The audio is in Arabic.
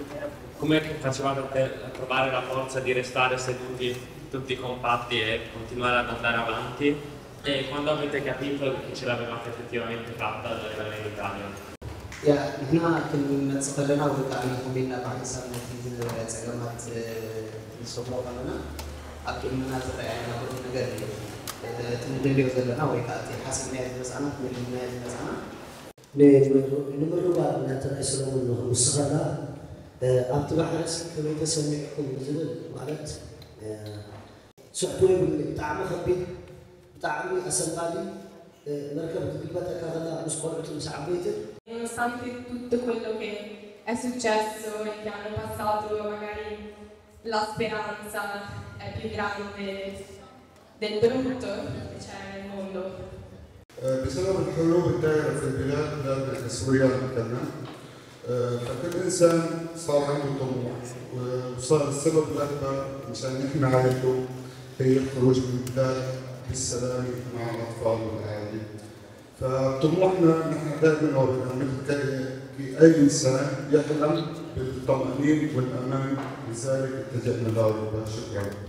come facevate a trovare la forza di restare seduti tutti compatti e continuare ad andare avanti? E quando avete capito che ce l'avevate effettivamente fatta ad arrivare in Italia? يا هنا كنا نتكلمنا وكان كنا باكستان نتيجة لسجمات الصبح كنا أكيد من هذا يعني أقول نقدر تندلي وزلنا ويكاتي حسب ما يدرس أنا من ما يدرس أنا نمر بعد نتنا إسلام الله مستخلا أبتبع حرس كم يتسمعكم مثل مالت سحبوا من تعب خبي تعبي أسمالي مركب تقريبا كذا مسقط مسعبيته. Nonostante tutto quello che è successo e che hanno passato, magari la speranza è più grande del brutto che c'è nel mondo. بسبب الحروب الدائرة في بلادنا سوريا مثلا فكل إنسان صار عنده طموح وصار السبب الأكبر مشان نحمي عائلته هي الخروج من البلاد بالسلام مع الأطفال والأهالي. فطموحنا نحن دائما مثل أي إنسان يحلم بالطمأنينة والأمان لذلك اتجهنا له. شكرا.